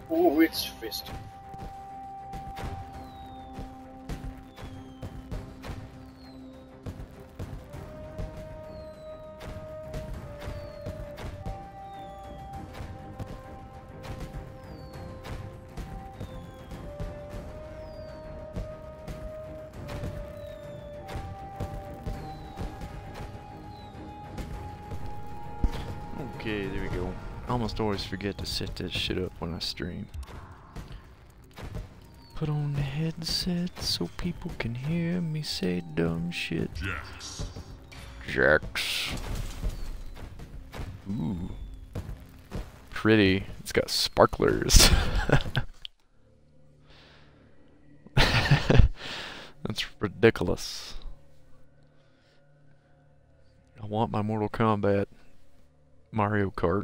Oh, it's fist. Okay, there we go. I almost always forget to set that shit up when I stream. Put on the headset so people can hear me say dumb shit. Jax. Jax. Ooh. Pretty. It's got sparklers. That's ridiculous. I want my Mortal Kombat Mario Kart.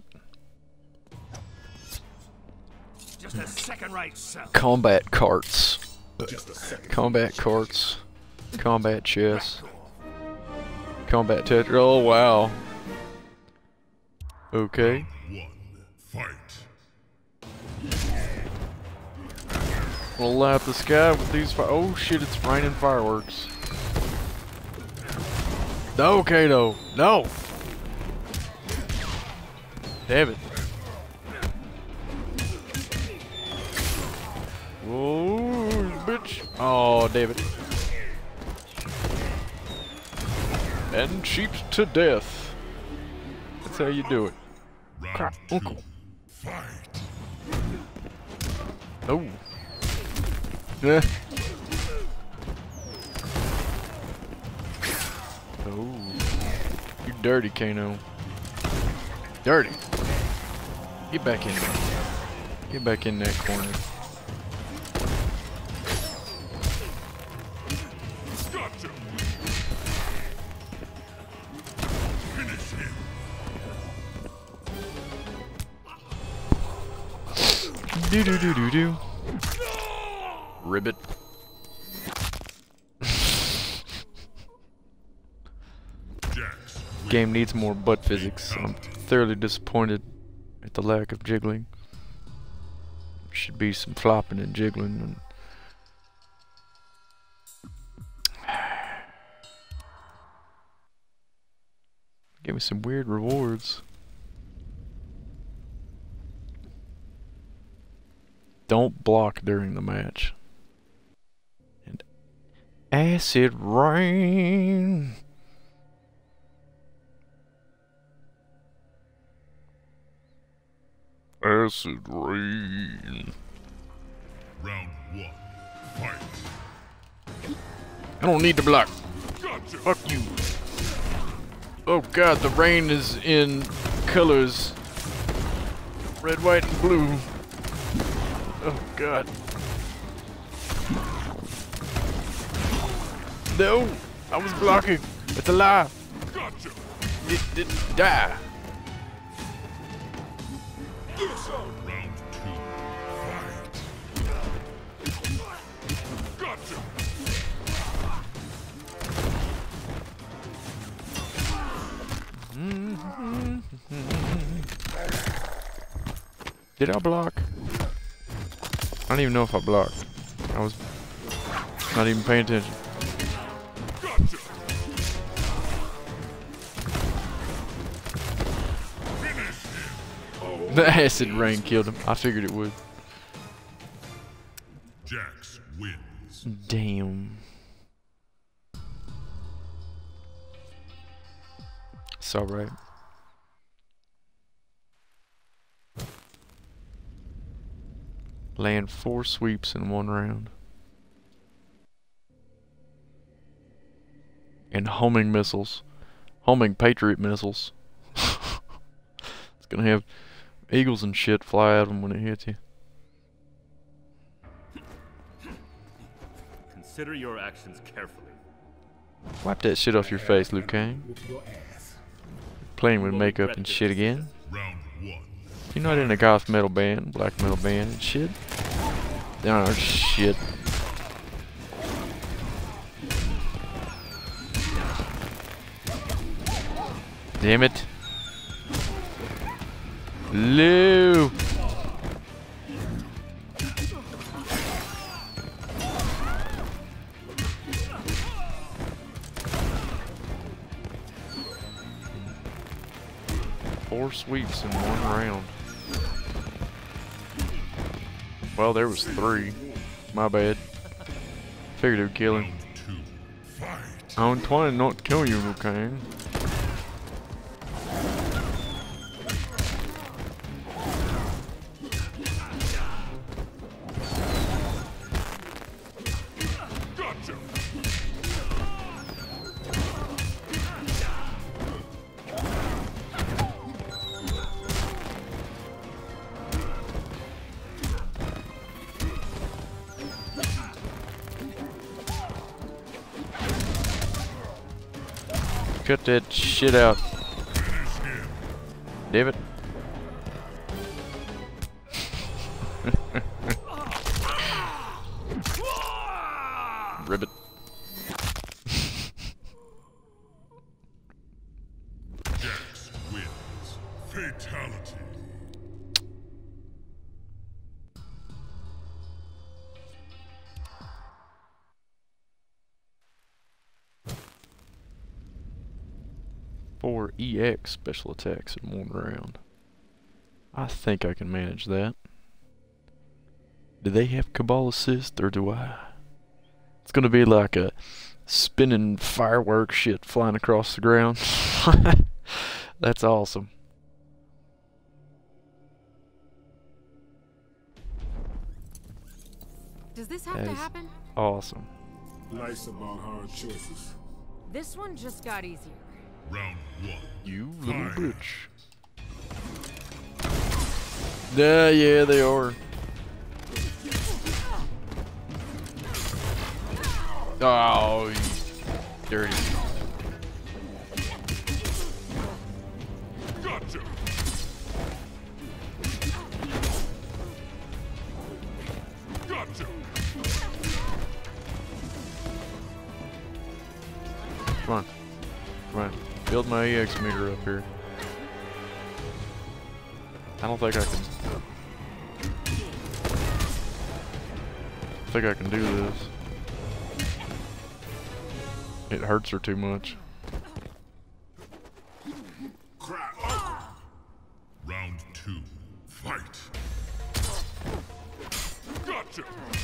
Just a second right, son. Combat carts. Combat carts. Combat chess. Combat Tetra. Oh wow. Okay. One, fight. We'll light up the sky with these oh shit, it's raining fireworks. No, Kato. No! Damn it. Whoa, bitch. Oh, damn it. And cheats to death. That's how you do it. Crap, uncle. Fight. Oh. Yeah. Oh. You dirty, Kano. Dirty. Get back in there. Get back in that corner. Gotcha. Finish him. Do do do do do. Ribbit. Jax. Game needs more butt physics. I'm thoroughly disappointed at the lack of jiggling. Should be some flopping and jiggling and give me some weird rewards. Don't block during the match. And acid rain. Acid rain. Round one. Fight. I don't need to block. Gotcha. Fuck you. Oh god, the rain is in colors. Red, white, and blue. Oh god. No! I was blocking. It's a lie. Gotcha. It didn't die. Round two. Fight. Gotcha. Did I block? I don't even know if I blocked. I was not even paying attention. Gotcha. Finish him. The acid rain killed him. I figured it would. Jax wins. Damn. It's alright. Land 4 sweeps in 1 round. And homing missiles. Homing Patriot missiles. It's gonna have eagles and shit fly at them when it hits you. Consider your actions carefully. Wipe that shit off your face, Liu Kang. Playing with makeup and shit again. Round one. You're not in a goth metal band, black metal band and shit. Oh shit. Damn it. 4 sweeps in 1 round. Well, there was 3. My bad. Figured it would kill him. I'm trying not to kill you, okay? Cut that shit out. Damn it. Ribbit. Jax wins. Fatality. Four EX special attacks in 1 round. I think I can manage that. Do they have Cabal Assist or do I? It's gonna be like a spinning fireworks shit flying across the ground. That's awesome. Does this have to happen? Awesome. Life's about hard choices. This one just got easier. Round 1. You little bitch. Yeah, they are. Oh, you dirty. Gotcha. Gotcha. Come on. Come on. Build my EX meter up here. I don't think I can. I think I can do this. It hurts her too much. Round 2. Fight. Gotcha.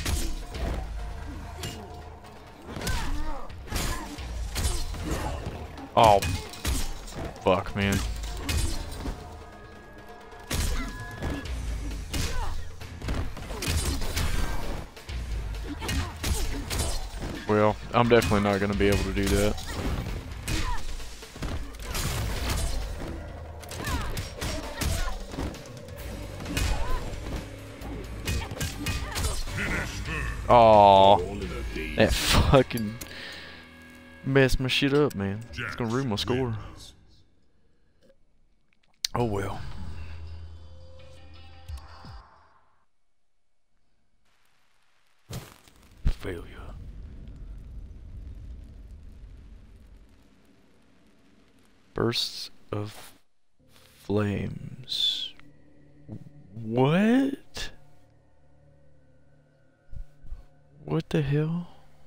Oh, fuck, man. Well, I'm definitely not going to be able to do that. Oh, that fucking messed my shit up, man. It's gonna ruin my score. Oh well. Failure. Bursts of flames. What? What the hell?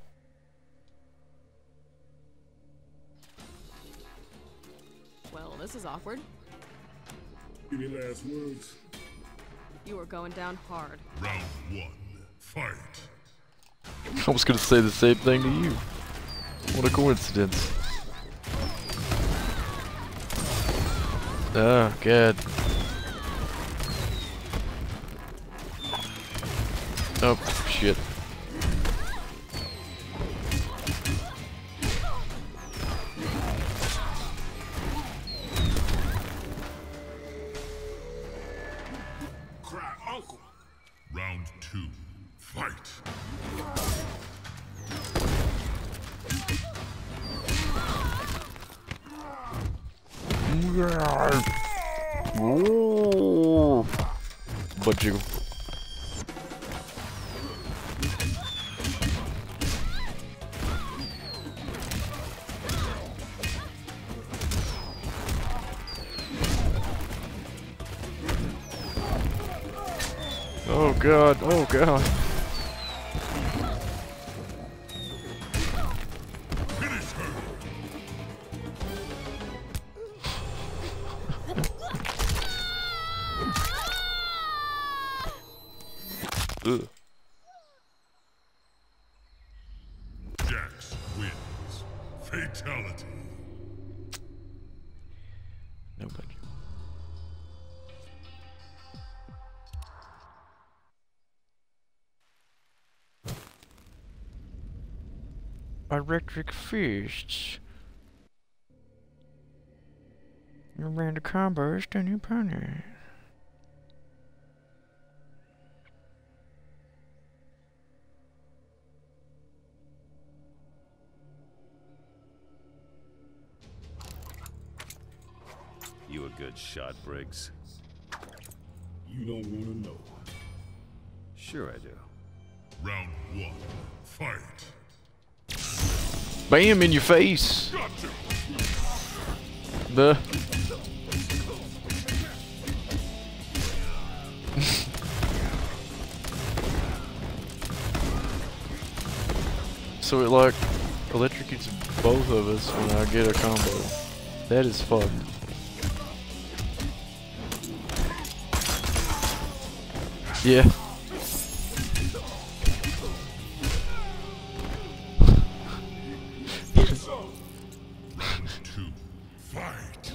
Well, this is awkward. Any last words? You are going down hard. Round 1. Fight. I was gonna say the same thing to you. What a coincidence. Oh, God. Oh, shit. Round 2. Fight. Butt jiggle. Oh God, oh God. Finish her. Ugh. Jax wins. Fatality. No, thank you. Electric fists. You ran the combos, then you punish. You a good shot, Briggs? You don't want to know. Sure I do. Round 1. Fight. Bam in your face. Gotcha. The so it like electrocutes both of us when I get a combo. That is fucked. Yeah. Round 2. Fight.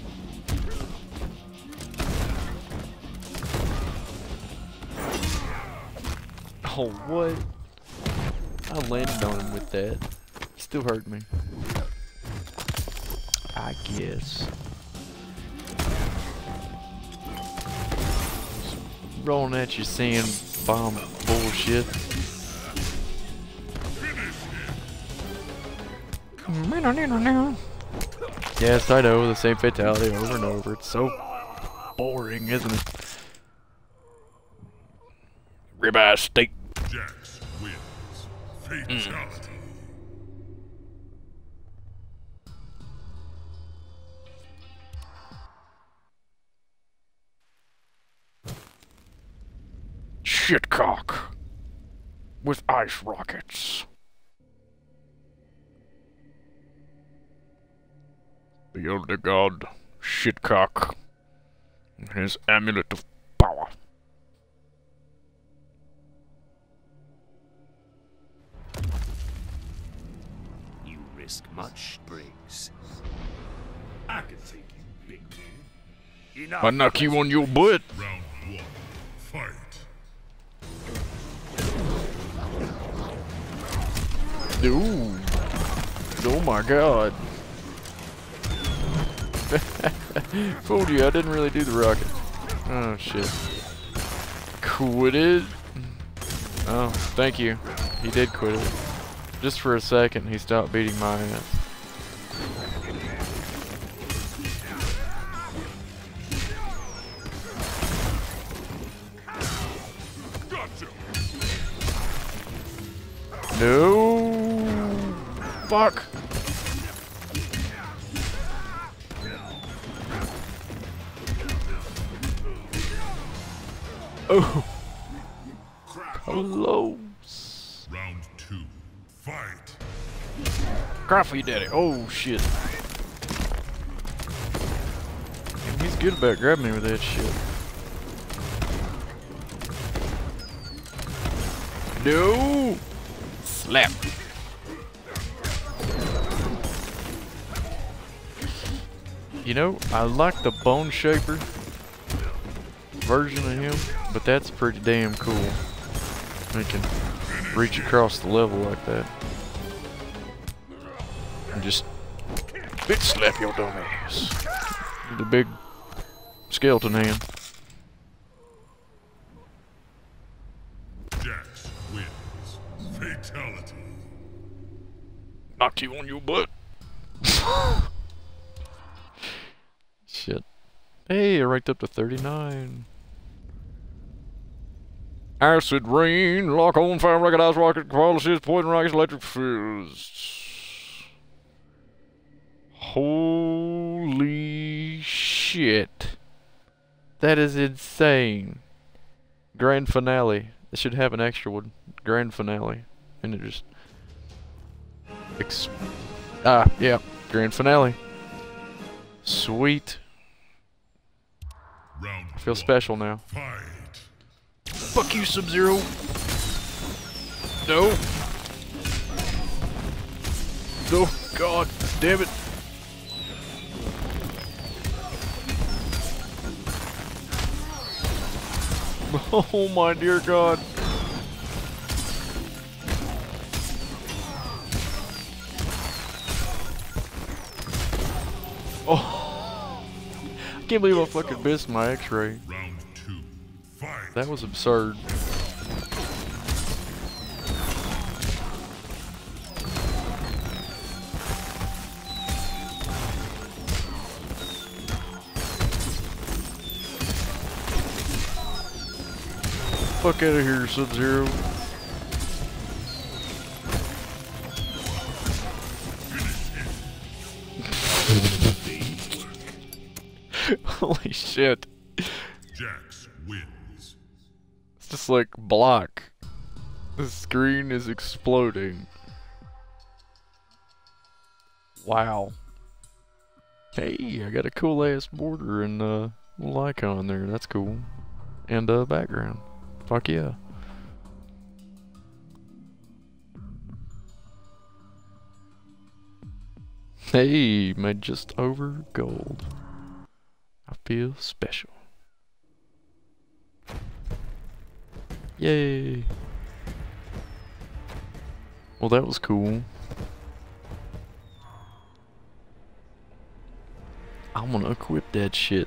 Oh, what? I landed on him with that. Still hurt me. I guess. Rolling at you sand bomb bullshit. Yes, I know, the same fatality over and over. It's so boring, isn't it? Ribeye steak. Jax wins. Fatality. Shitcock. With ice rockets. The elder god, Shitcock, and his amulet of power. You risk much, Briggs. I can take you, big man. Enough. I knock you on your butt. Round 1. Fight. Ooh. Oh my god. Fooled you, I didn't really do the rocket. Oh shit. Quit it? Oh, thank you. He did quit it. Just for a second, he stopped beating my ass. Gotcha. No. Fuck. Oh. Close. Round 2. Fight. Cry for you, daddy. Oh shit. And he's good about grabbing me with that shit. No. Slap. You know, I like the Bone Shaper version of him, but that's pretty damn cool. He can reach across the level like that. And just bitch slap your dumb ass. The big skeleton hand. Jax wins. Fatality. Knocked you on your butt. Shit. Hey, I ranked up to 39. Acid rain, lock on fire, rocket ice rocket, paralysis, poison rockets, electric fists. Holy shit. That is insane. Grand finale. It should have an extra one. Grand finale. And it just... yeah. Grand finale. Sweet. Round I feel 1. special now. Fight. Fuck you, Sub-Zero. No. No, God damn it. Oh my dear God. Oh, I can't believe I fucking missed my x-ray. Round 2. Fight. That was absurd. Fuck out of here, Sub-Zero. Holy shit. Jax wins. It's just like block. The screen is exploding. Wow. Hey, I got a cool ass border and little icon there. That's cool. And background. Fuck yeah. Hey, made just over gold. I feel special. Yay. Well, that was cool. I'm gonna equip that shit.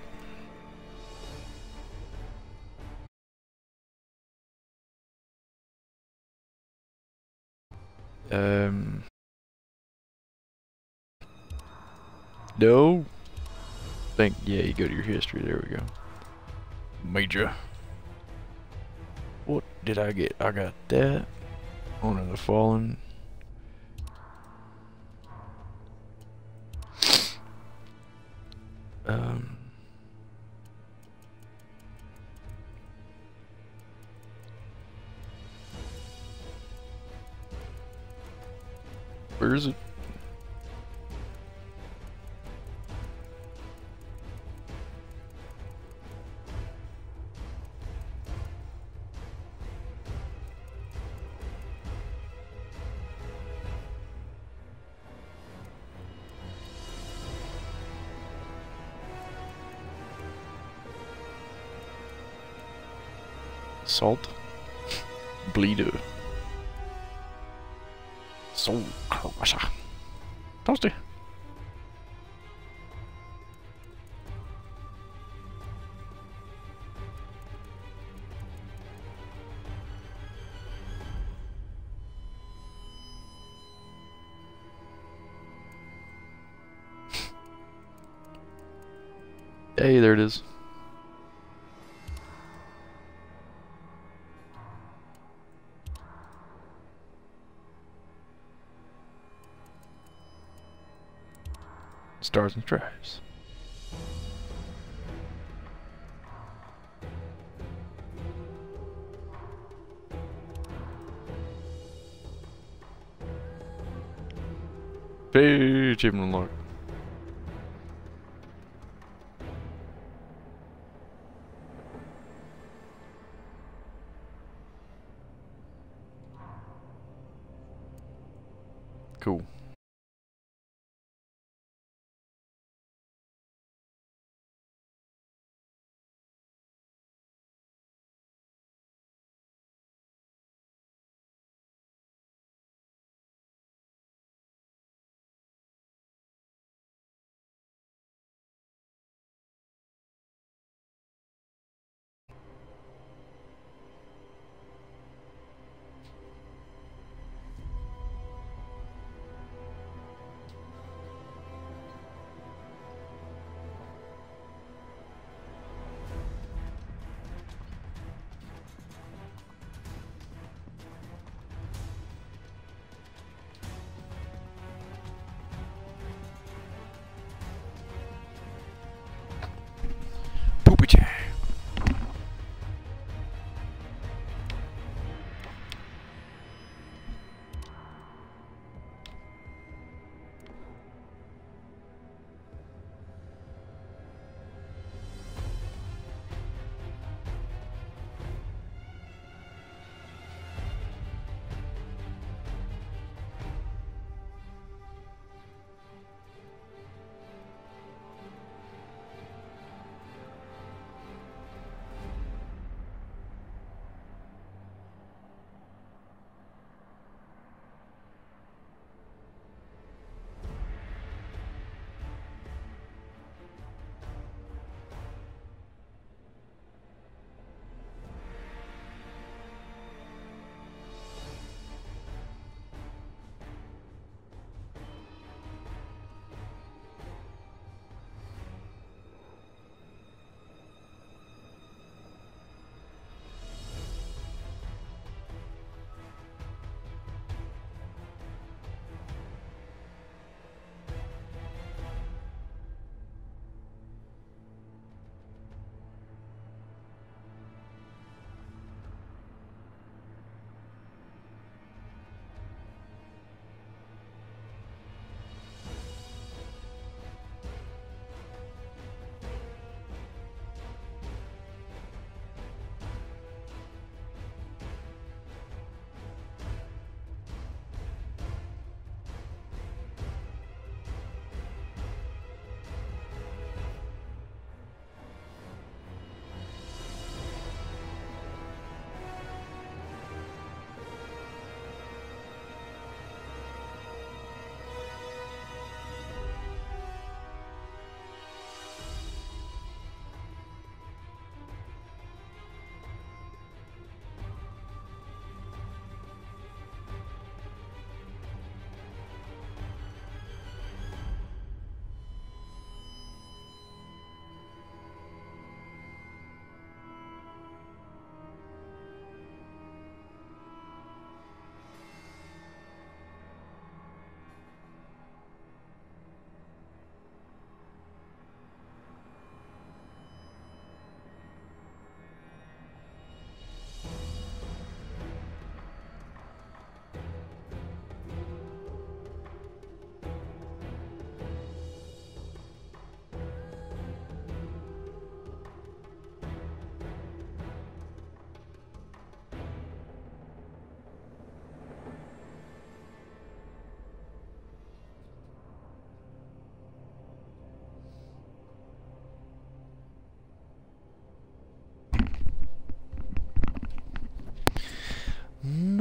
No. Yeah, you go to your history. There we go. Major. What did I get? I got that. Honor the Fallen. Where is it? Salt. Bleeder. Soul crusher. Toasty. Hey, there it is. Stars and Stripes. Hey, achievement unlocked. Cool.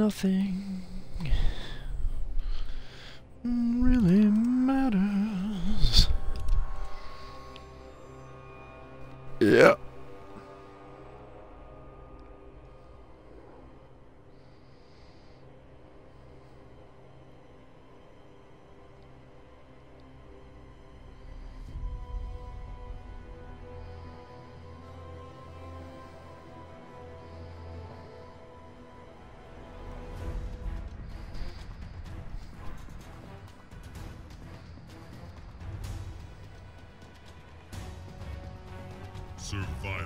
nothing really matters. Yeah. Survivor.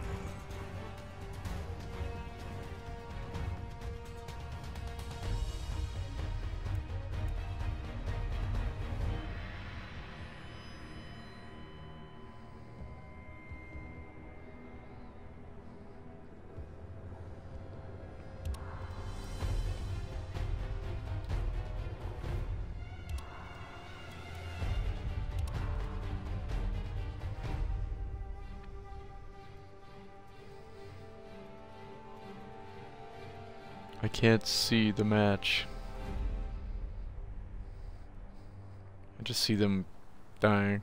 I can't see the match. I just see them dying.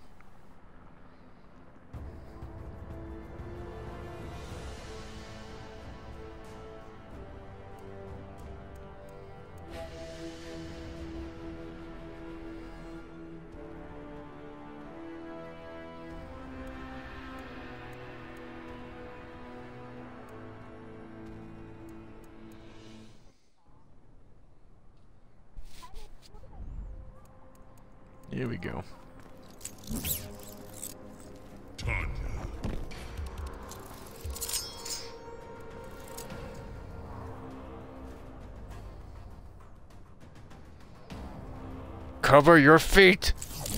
Here we go. Tanya. Cover your feet!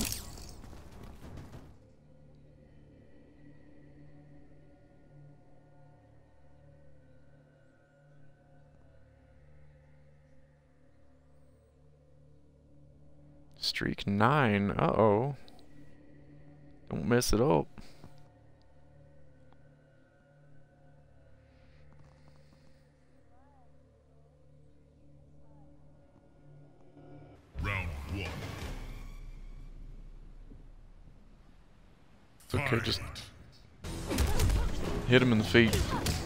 Streak 9. Uh-oh. Don't mess it up. Round 1. Okay, just hit him in the feet.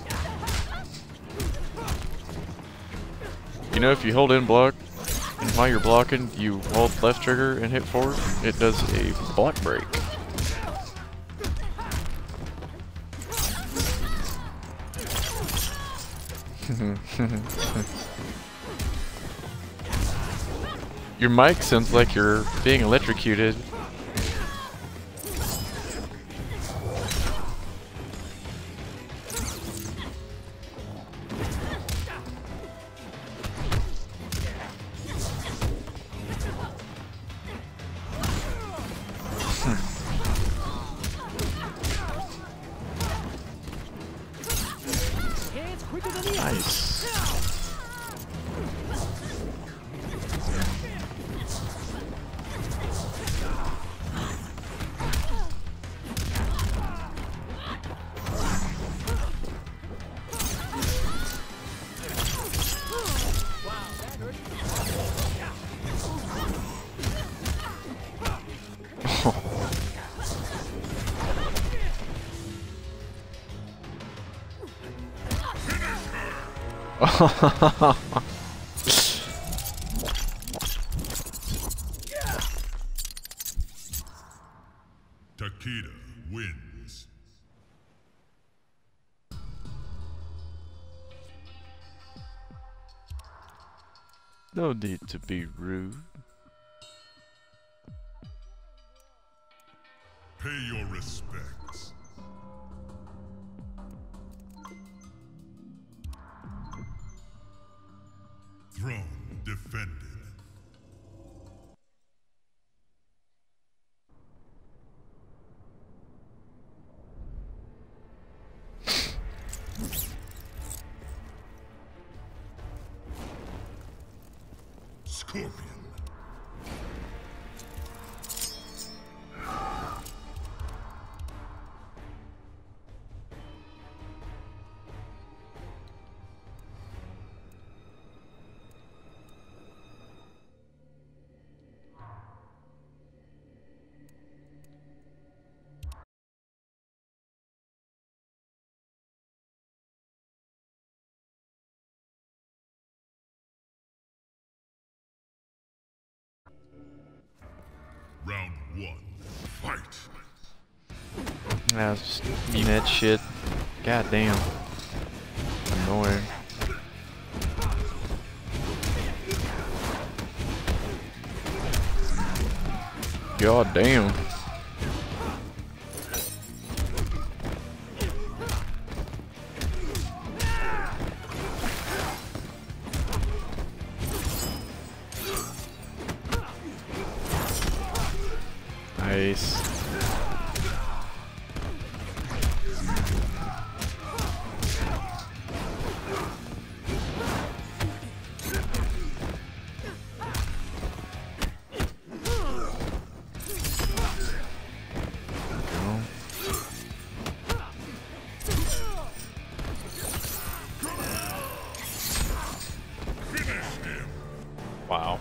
You know, if you hold in block, and while you're blocking, you hold left trigger and hit forward, it does a block break. Your mic sounds like you're being electrocuted. Nice. Takeda wins. No need to be rude. Pay your respects. Throne defended. Scorpion. Round 1. Fight. I was just eating that shit. God damn. Annoying. God damn. Nice. Wow.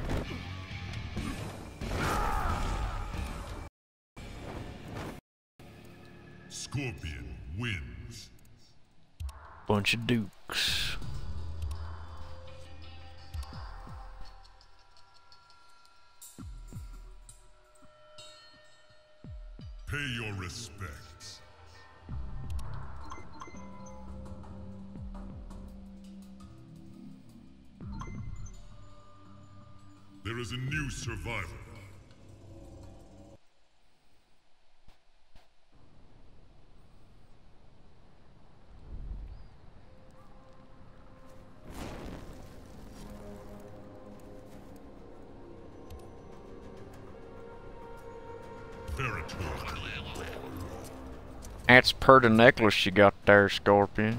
Scorpion wins. Bunch of dukes. Pay your respects. There is a new survivor. Territory. That's per the necklace you got there, Scorpion.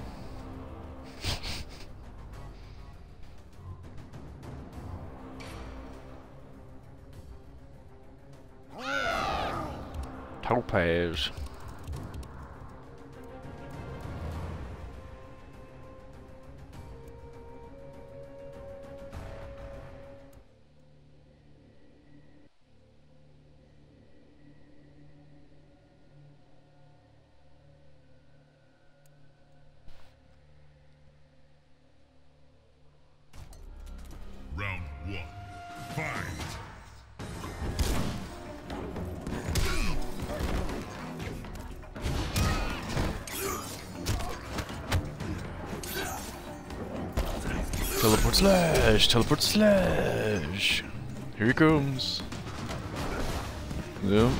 Topaz. Round 1. Fight. Teleport slash, teleport slash. Here he comes. Yep.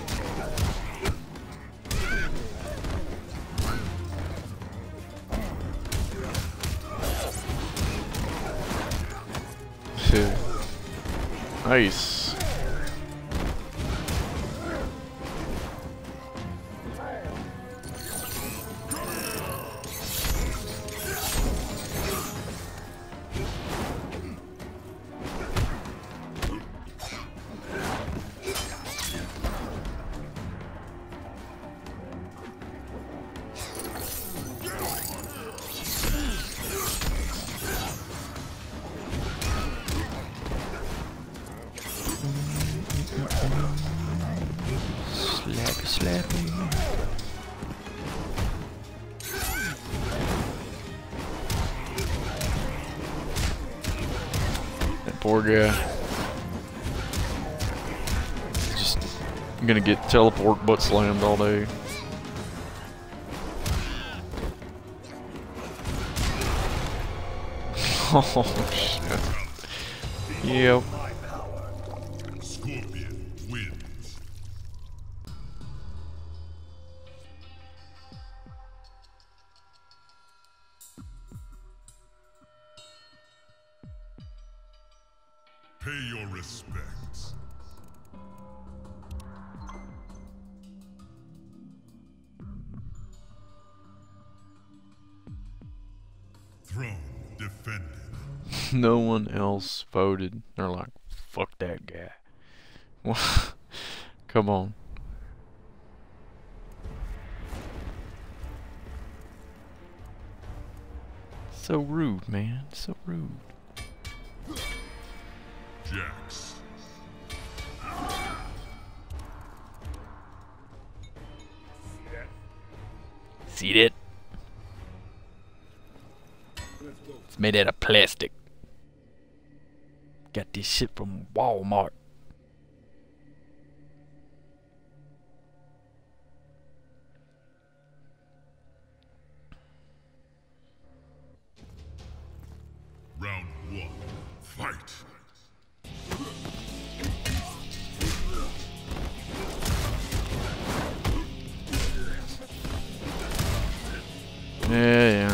Nice. Slappy. That poor guy. Just gonna get teleport butt slammed all day. Oh shit. Yep. Scorpion wins. Pay your respects. Throne defended. No one else voted. They're like, fuck that guy. Come on. So rude, man. So rude. Jax. See that? It's made out of plastic. Got this shit from Walmart. Round one, fight. Yeah.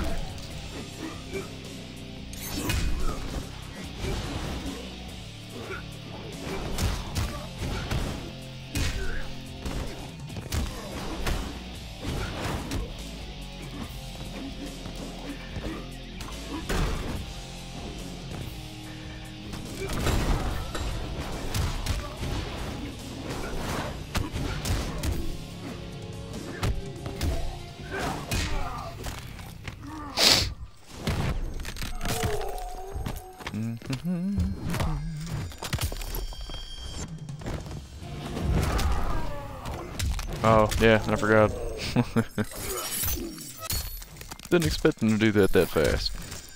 Oh, yeah, I forgot. Didn't expect them to do that fast.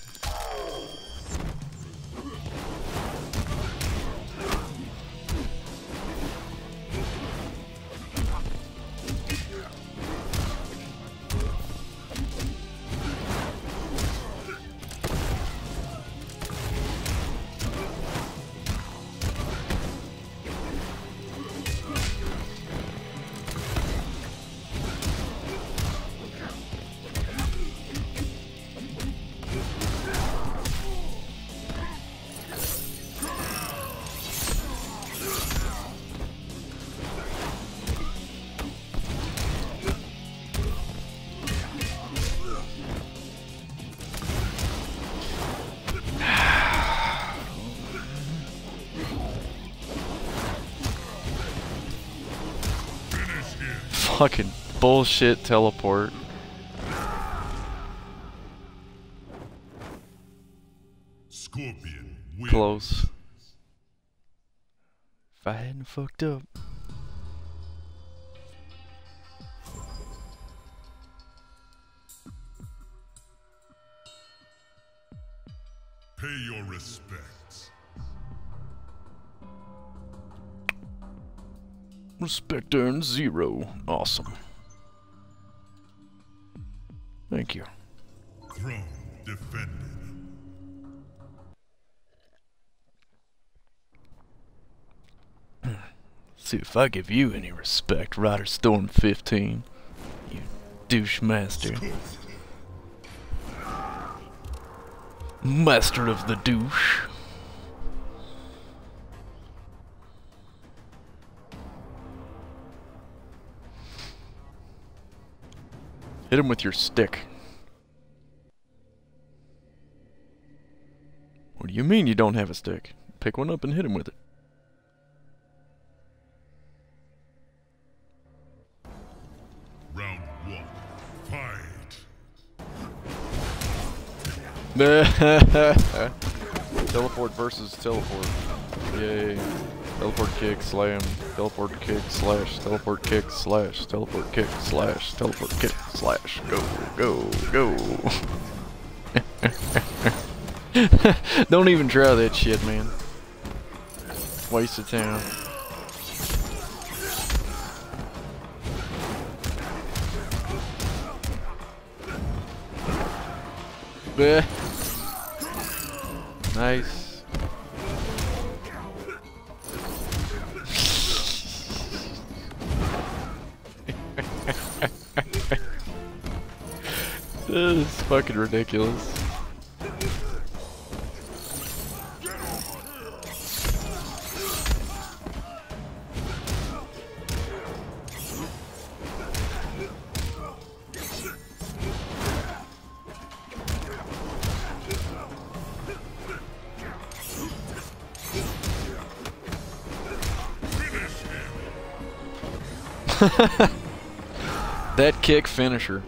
Fucking bullshit teleport. Scorpion wins. Close. If I hadn't fucked up. Pay your respects. Respect earned 0. Awesome. Thank you. Throne defended. See if I give you any respect, Rider Storm 15. You douche master. Master of the douche. Hit him with your stick. What do you mean you don't have a stick? Pick one up and hit him with it. Round one, fight. Teleport versus teleport. Yay. Teleport kick, slam. Teleport kick, slash. Teleport kick, slash. Teleport kick, slash. Teleport kick, slash. Go, go, go. Don't even try that shit, man. Waste of time. Bleh. Nice. This is fucking ridiculous. That kick finisher.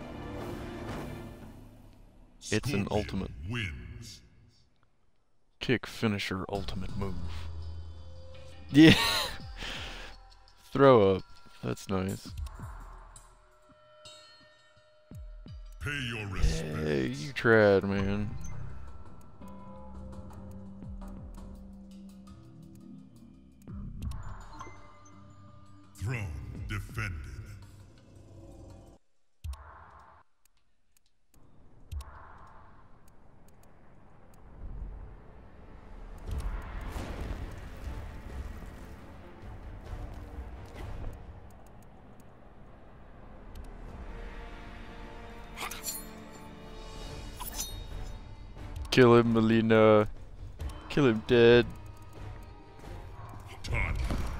It's an ultimate. Wins. Kick finisher ultimate move. Yeah. Throw up. That's nice. Pay your respects. Hey, you tried, man. Kill him, Melina. Kill him dead. Time.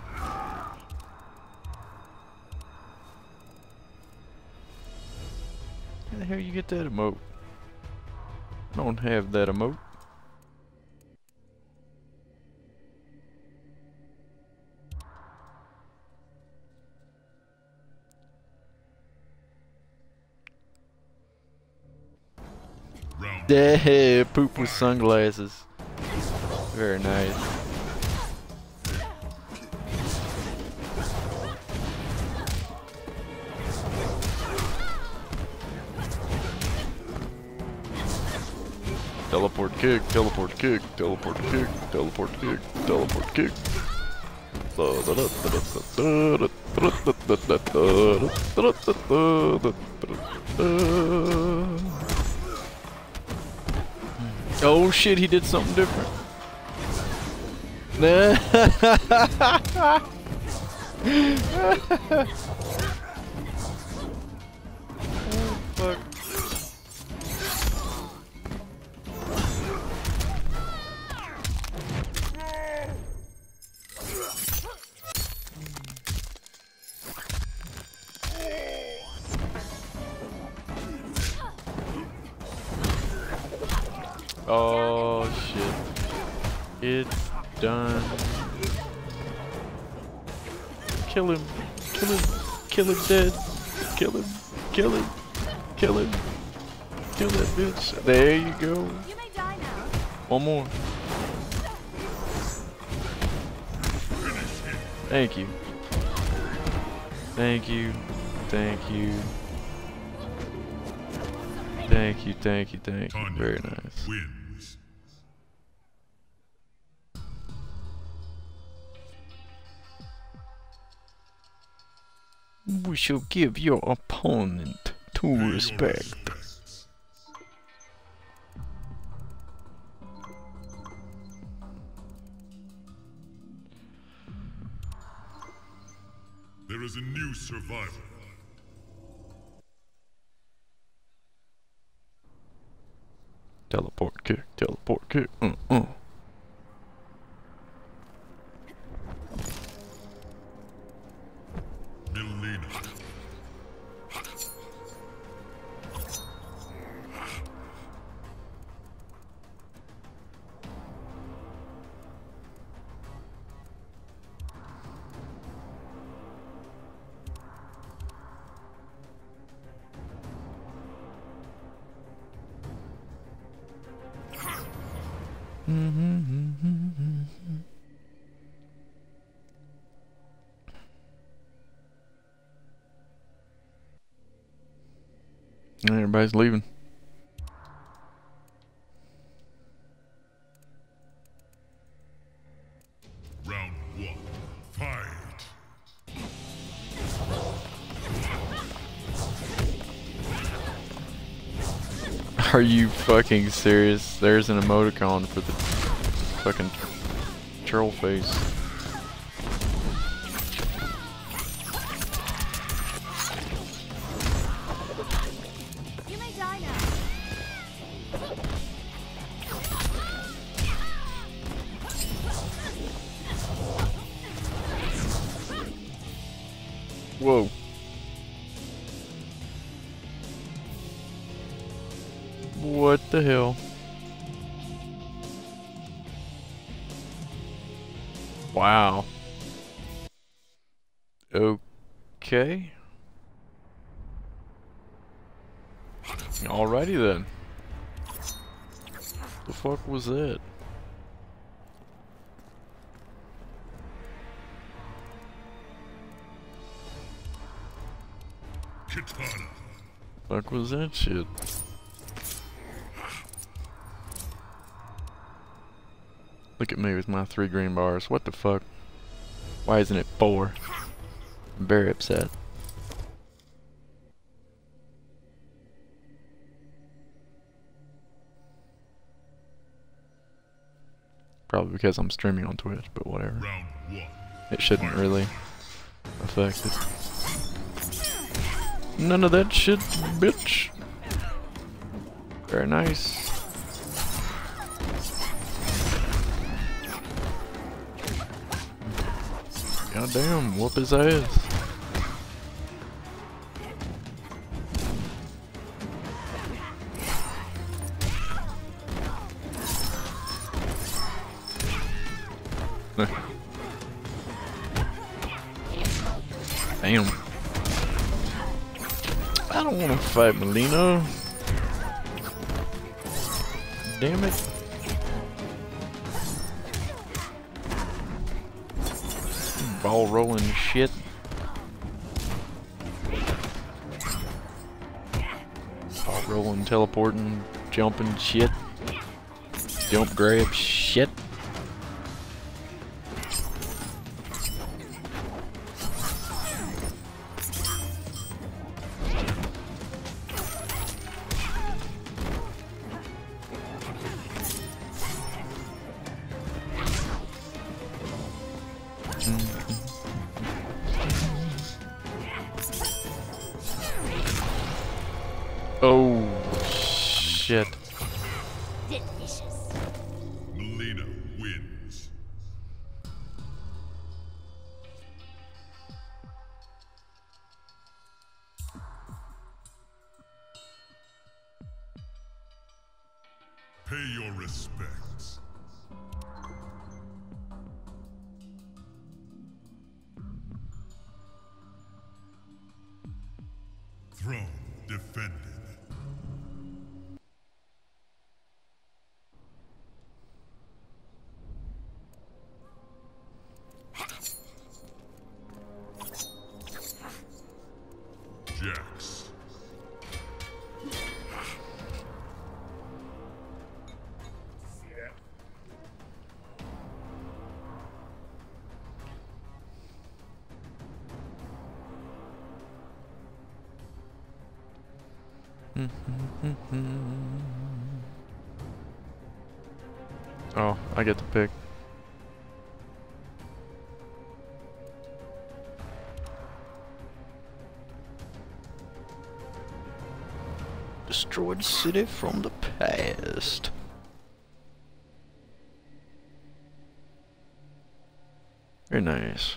How the hell you get that emote? I don't have that emote. Round Yeah, poop with sunglasses. Very nice. Teleport kick, teleport kick, teleport kick, teleport kick, teleport kick. Oh shit, he did something different. Oh fuck. Oh shit. It's done. Kill him. Kill him. Kill him dead. Kill him. Kill him. Kill him. Kill that bitch. There you go. You may die now. One more. Thank you. Thank you. Thank you. Thank you, thank you, thank you. Tanya Very nice. wins. We shall give your opponent Pay due your respect. respects. There is a new survivor. Teleport kick, teleport kick. Melina. Everybody's leaving. Round one. Fight. Are you fucking serious? There's an emoticon for the fucking troll face. You may die now. Whoa. What the hell? Wow. Okay. Alrighty then. The fuck was that? Kitana. Fuck was that shit? Look at me with my 3 green bars. What the fuck? Why isn't it 4? I'm very upset. Probably because I'm streaming on Twitch, but whatever. Round one. It shouldn't really affect it. None of that shit, bitch. Very nice. Goddamn, whoop his ass. Damn. I don't want to fight Melina. Damn it. Ball rolling shit. Ball rolling, teleporting, jumping shit. Jump grab shit. Oh, shit. Delicious. Melina wins. Pay your respects. Throne defended. Jax. Oh, I get to pick. Destroyed city from the past. Very nice.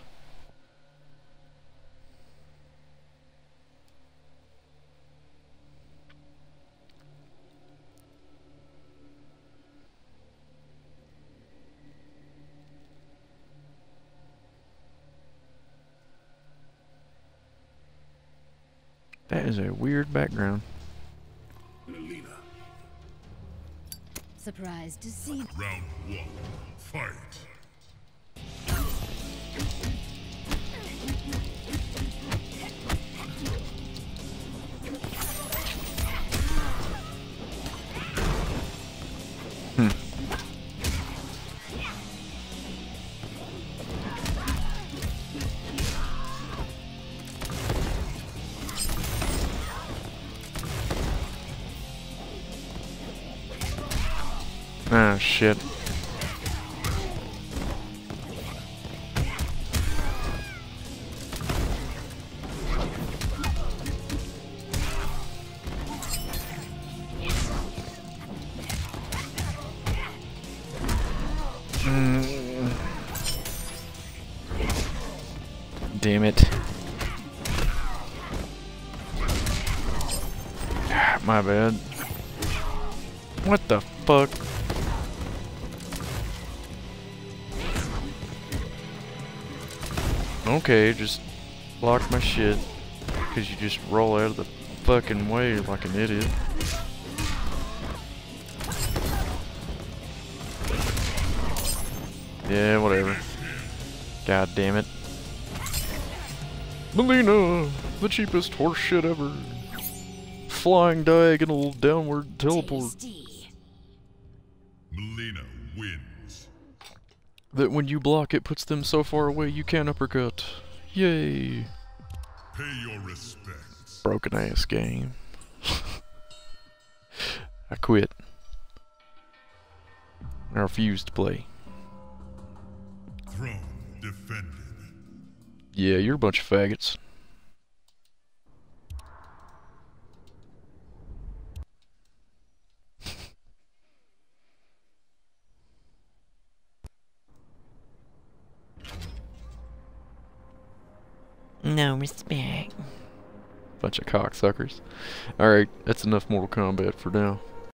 That is a weird background. Melina. Surprised to see. Round one. Fight. Ah, shit. Damn it. My bad. What the fuck? Okay, just block my shit. Cause you just roll out of the fucking way like an idiot. Yeah, whatever. God damn it. Melina! The cheapest horse shit ever. Flying diagonal downward teleport. Tasty. Melina wins. That when you block it puts them so far away you can't uppercut. Yay. Pay your respects. Broken ass game. I quit. I refuse to play. Throne defended. Yeah, you're a bunch of faggots. No respect. Bunch of cocksuckers. Alright, that's enough Mortal Kombat for now.